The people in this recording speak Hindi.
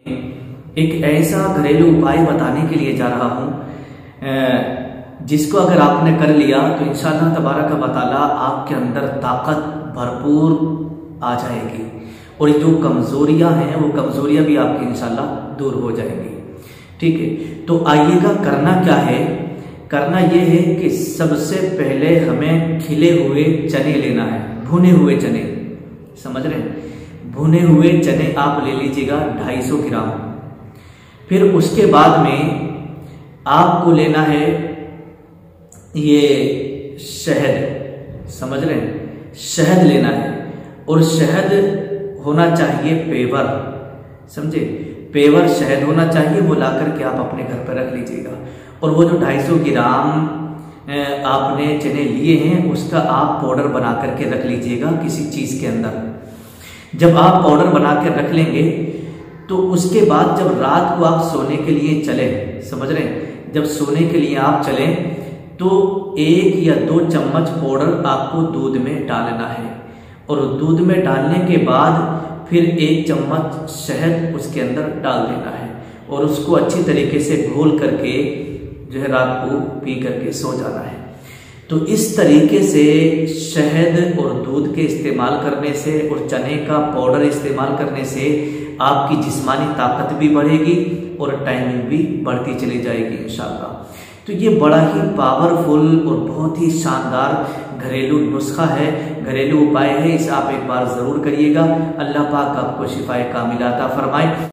एक ऐसा घरेलू उपाय बताने के लिए जा रहा हूं जिसको अगर आपने कर लिया तो इंशाअल्लाह तबारक व तआला आपके अंदर ताकत भरपूर आ जाएगी और जो कमजोरियां हैं वो कमजोरियां भी आपकी इंशाअल्लाह दूर हो जाएंगी। ठीक है, तो आइएगा करना क्या है। करना ये है कि सबसे पहले हमें खिले हुए चने लेना है, भुने हुए चने, समझ रहे हैं। भुने हुए चने आप ले लीजिएगा 250 ग्राम। फिर उसके बाद में आपको लेना है ये शहद, समझ रहे हैं, शहद लेना है और शहद होना चाहिए पेवर, समझे, पेवर शहद होना चाहिए। वो ला करके आप अपने घर पर रख लीजिएगा और वो जो 250 ग्राम आपने चने लिए हैं उसका आप पाउडर बना करके रख लीजिएगा किसी चीज के अंदर। जब आप पाउडर बना के रख लेंगे तो उसके बाद जब रात को आप सोने के लिए चले, समझ रहे हैं, जब सोने के लिए आप चले तो 1 या 2 चम्मच पाउडर आपको दूध में डालना है और दूध में डालने के बाद फिर 1 चम्मच शहद उसके अंदर डाल देना है और उसको अच्छी तरीके से घोल करके जो है रात को पी करके सो जाना है। तो इस तरीके से शहद और दूध के इस्तेमाल करने से और चने का पाउडर इस्तेमाल करने से आपकी जिस्मानी ताकत भी बढ़ेगी और टाइमिंग भी बढ़ती चली जाएगी इंशाअल्लाह। तो ये बड़ा ही पावरफुल और बहुत ही शानदार घरेलू नुस्खा है, घरेलू उपाय है। इसे आप एक बार जरूर करिएगा। अल्लाह पाक आपको शिफाए कामिला अता फरमाए।